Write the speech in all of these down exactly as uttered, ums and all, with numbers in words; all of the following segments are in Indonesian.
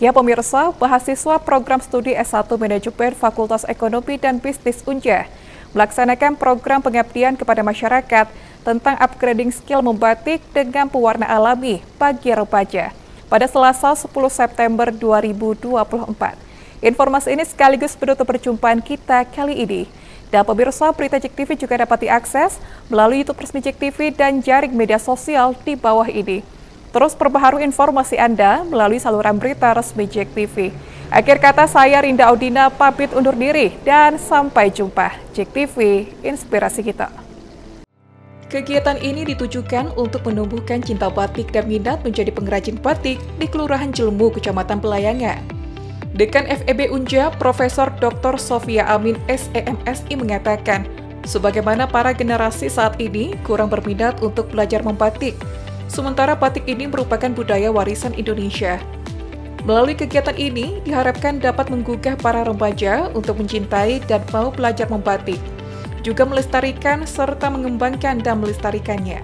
Ya pemirsa, mahasiswa program studi S satu Manajemen Fakultas Ekonomi dan Bisnis U N J A melaksanakan program pengabdian kepada masyarakat tentang upgrading skill membatik dengan pewarna alami bagi remaja pada Selasa sepuluh September dua ribu dua puluh empat. Informasi ini sekaligus penutup perjumpaan kita kali ini. Dan pemirsa, berita J E K T V juga dapat diakses melalui YouTube resmi J E K T V dan jaring media sosial di bawah ini. Terus perbaharui informasi Anda melalui saluran berita resmi J E K T V. Akhir kata, saya Rinda Audina pamit undur diri dan sampai jumpa. J E K T V, inspirasi kita. Kegiatan ini ditujukan untuk menumbuhkan cinta batik dan minat menjadi pengrajin batik di Kelurahan Jelemu, Kecamatan Pelayangan. Dekan F E B U N J A, Profesor Doktor Sofia Amin S E M S I mengatakan, sebagaimana para generasi saat ini kurang berminat untuk belajar membatik, sementara batik ini merupakan budaya warisan Indonesia. Melalui kegiatan ini, diharapkan dapat menggugah para remaja untuk mencintai dan mau belajar membatik, juga melestarikan serta mengembangkan dan melestarikannya.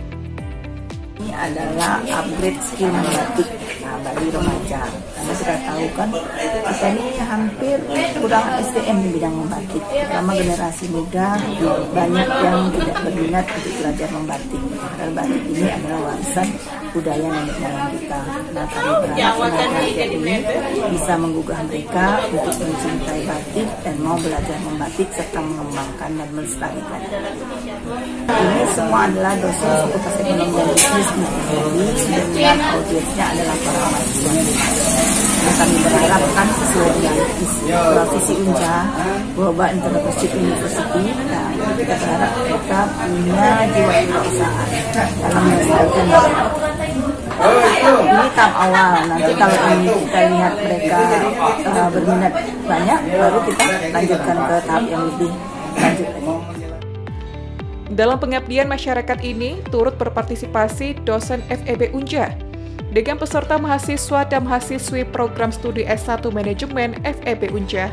Ini adalah upgrade skill membatik nah, bagi remaja. Karena kita tahu kan, kita ini hampir kurang S D M di bidang membatik. Terutama generasi muda, banyak yang tidak berminat untuk belajar membatik. Karena batik ini adalah warisan budaya nenek moyang kita. Nah, kami berharap remaja ini bisa menggugah mereka untuk mencintai batik dan mau belajar membatik serta mengembangkan dan melestarikan. Ini semua adalah dosen Fakultas Ekonomi dan Bisnis dengan audiensnya adalah para mahasiswa. Nah, kami berharapkan sesuai dengan visi U N J A, Global Entrepreneurship University. Nah, kita berharap mereka punya jiwa kewirausahaan dalam melestarikan batik. Ini tahap awal, nanti kalau ini kita lihat mereka uh, berminat banyak, baru kita lanjutkan ke tahap yang lebih lanjut lagi. Dalam pengabdian masyarakat ini, turut berpartisipasi dosen F E B U N J A dengan peserta mahasiswa dan mahasiswi program studi S satu Manajemen F E B U N J A.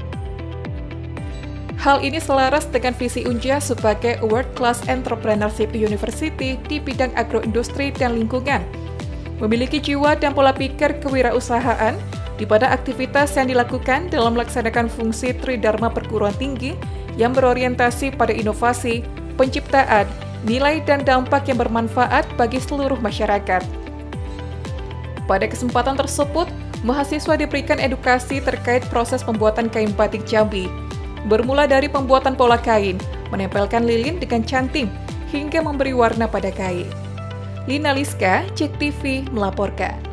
Hal ini selaras dengan visi U N J A sebagai World Class Entrepreneurship University di bidang agroindustri dan lingkungan, memiliki jiwa dan pola pikir kewirausahaan di pada aktivitas yang dilakukan dalam melaksanakan fungsi Tridharma perguruan tinggi yang berorientasi pada inovasi, penciptaan, nilai dan dampak yang bermanfaat bagi seluruh masyarakat. Pada kesempatan tersebut, mahasiswa diberikan edukasi terkait proses pembuatan kain batik Jambi, bermula dari pembuatan pola kain, menempelkan lilin dengan canting, hingga memberi warna pada kain. Lina Liska, J E K T V melaporkan.